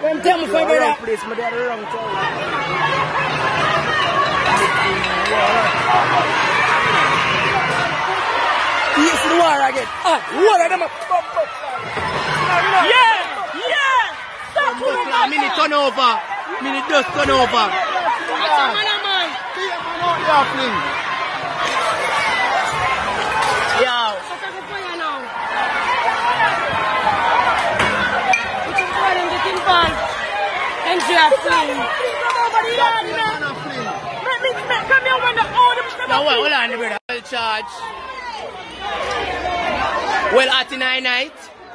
Them tell me for brother. Place, but they're the wrong town. Yes, the war again. Ah, what are them up? Yeah! Stop moving back. Minute turn over. Minute just turn over. Yo. Hold on, brother. Well charge. Well, at the night.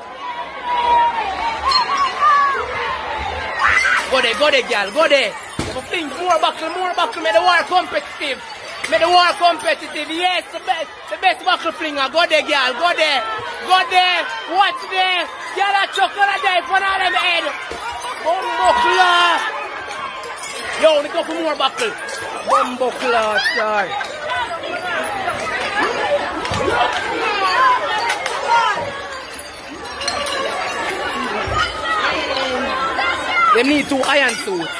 Go there, girl, go there. Fling more buckle, make the war competitive. Make the war competitive, yes, the best buckle flinger. Go there, girl, go there. Watch there. Girl, a chocolate die for all them head. Bumbuckler. Yo, we go for more buckle. Bumbuckler, sorry. They need 2 iron suits.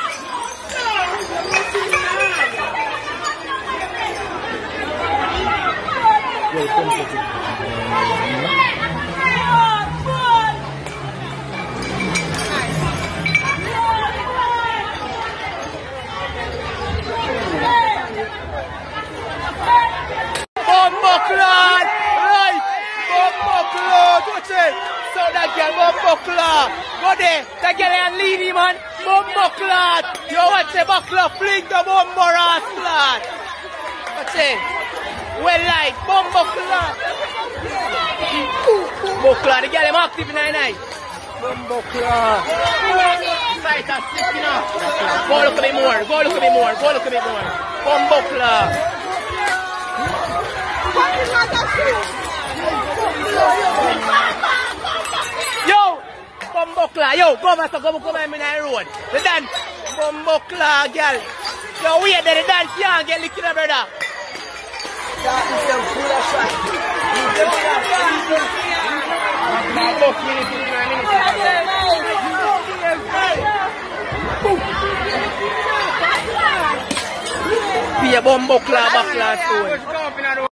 Bumbuckler! Right! Bumbuckler! Watch it! So that girl, Bumbuckler! Go there! That girl and lead him, man! Bumbuckler! Yo, watch the buckler! Fling the bumbuckler! Watch it! Well light! Bumbuckler! Bumbuckler! The girl is active in the night! Bumbuckler! Sight is sticking up! Go look a bit more! Bumbuckler! Yo! Bumbuckler, yo, go in the road. The dance, Bumbuckler, girl. Yo, wait there, the dance, yeah, get licked in the brother. That is some full of shot. Be a Bumbuckler, buckler, soon.